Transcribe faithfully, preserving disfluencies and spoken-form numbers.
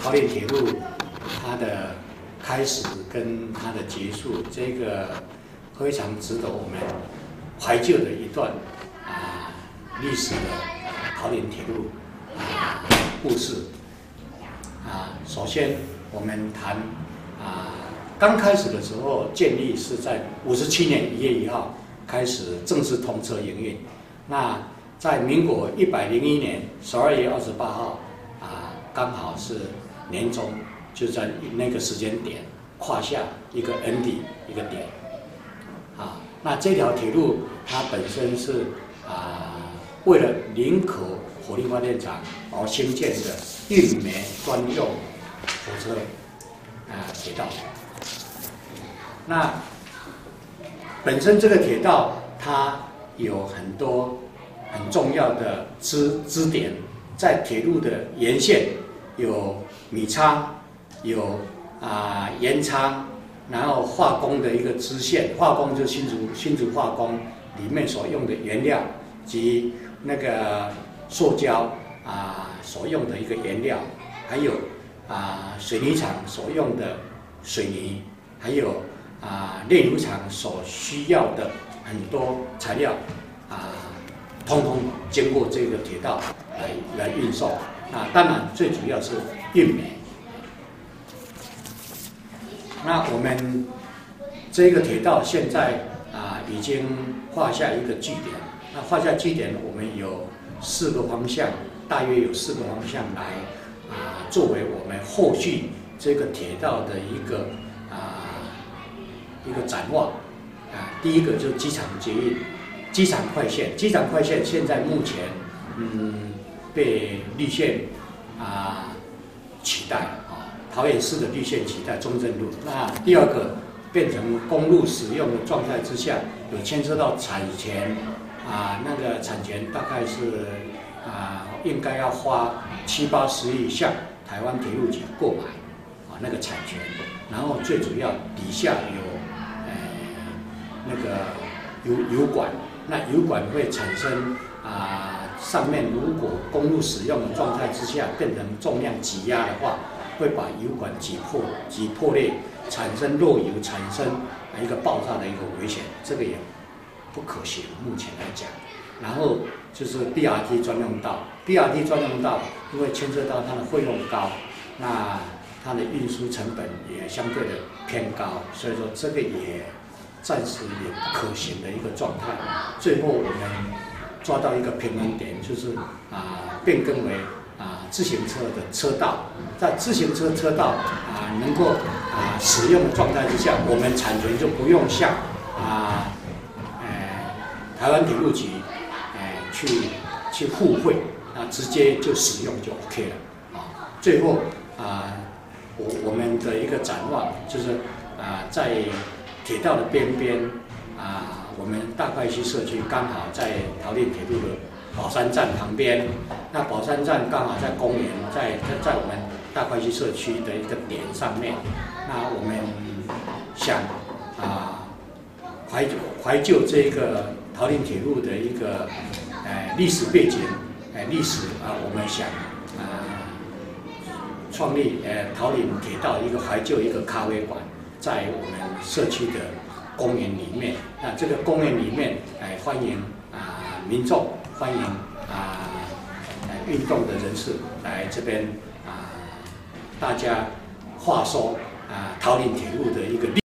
桃园铁路它的开始跟它的结束，这个非常值得我们怀旧的一段啊历史的桃园铁路啊故事啊。首先我们谈啊，刚开始的时候建立是在五十七年一月一号开始正式通车营运，那在民国一百零一年十二月二十八号啊，刚好是年中，就在那个时间点跨下一个 N D 一个点啊。那这条铁路它本身是啊，为了林口火力发电厂而兴建的运煤专用火车啊铁道。那本身这个铁道它有很多很重要的支支点，在铁路的沿线有米仓，有啊盐仓，然后化工的一个支线，化工就是新竹新竹化工里面所用的原料及那个塑胶啊所用的一个原料，还有啊水泥厂所用的水泥，还有啊炼油厂所需要的很多材料啊，通通经过这个铁道来来运送。那当然最主要是运煤。那我们这个铁道现在啊已经画下一个据点。那画下据点，我们有四个方向，大约有四个方向来啊作为我们后续这个铁道的一个啊一个展望啊。第一个就是机场捷运、机场快线。机场快线现在目前嗯被绿线啊取代啊，桃园市的绿线取代中正路。那第二个变成公路使用的状态之下，有牵涉到产权啊，那个产权大概是啊应该要花七八十亿向台湾铁路局购买啊那个产权，然后最主要底下有呃那个油油管，那油管会产生啊上面如果公路使用的状态之下变成重量挤压的话，会把油管挤破挤破裂，产生漏油，产生一个爆炸的一个危险，这个也不可行，目前来讲。然后就是 B R T 专用道 ，B R T 专用道因为牵涉到它的费用高，那它的运输成本也相对的偏高，所以说这个也暂时也不可行的一个状态。最后我们抓到一个平衡点，就是啊变更为啊自行车的车道，在自行车车道啊能够啊使用的状态之下，我们产权就不用向啊呃台湾铁路局呃去去付费，啊直接就使用就 OK 了啊。最后啊我我们的一个展望就是啊在铁道的边边啊，我们大块溪社区刚好在桃园铁路的宝山站旁边，那宝山站刚好在公园，在在我们大块溪社区的一个点上面。那我们想啊怀旧怀旧这个桃园铁路的一个呃历史背景，呃历史啊，我们想啊创立呃桃园铁道一个怀旧一个咖啡馆，在我们社区的公园里面。那这个公园里面，哎，欢迎啊民众，欢迎啊运动的人士来这边啊，大家话说啊桃园铁路的一个历